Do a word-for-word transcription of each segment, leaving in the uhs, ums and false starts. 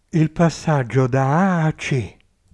Il passaggio da A a C.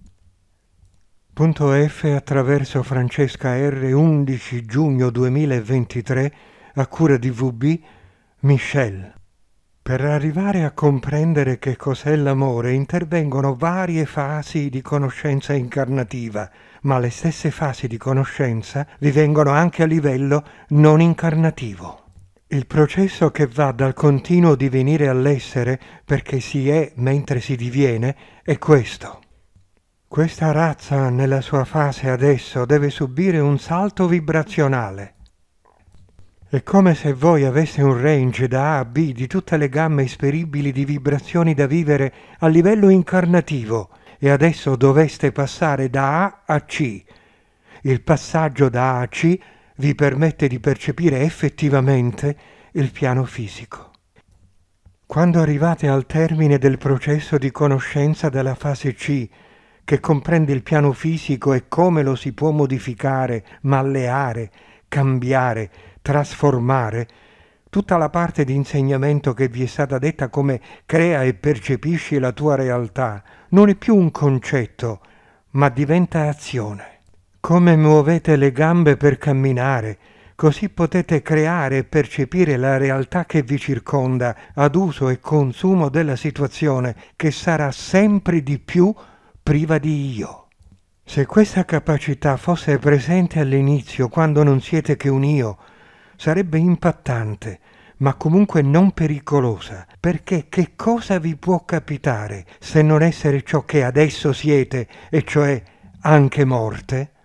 Punto F attraverso Francesca R. undici giugno duemilaventitré a cura di V B Michel. Per arrivare a comprendere che cos'è l'amore intervengono varie fasi di conoscenza incarnativa, ma le stesse fasi di conoscenza vivengono anche a livello non incarnativo. Il processo che va dal continuo divenire all'essere, perché si è mentre si diviene, è questo. Questa razza nella sua fase adesso deve subire un salto vibrazionale. È come se voi aveste un range da A a B di tutte le gamme esperibili di vibrazioni da vivere a livello incarnativo e adesso doveste passare da A a C. Il passaggio da A a C vi permette di percepire effettivamente il piano fisico. Quando arrivate al termine del processo di conoscenza della fase C, che comprende il piano fisico e come lo si può modificare, malleare, cambiare, trasformare, tutta la parte di insegnamento che vi è stata detta come crea e percepisci la tua realtà non è più un concetto, ma diventa azione. Come muovete le gambe per camminare, così potete creare e percepire la realtà che vi circonda ad uso e consumo della situazione che sarà sempre di più priva di io. Se questa capacità fosse presente all'inizio, quando non siete che un io, sarebbe impattante, ma comunque non pericolosa, perché che cosa vi può capitare se non essere ciò che adesso siete, e cioè anche morte?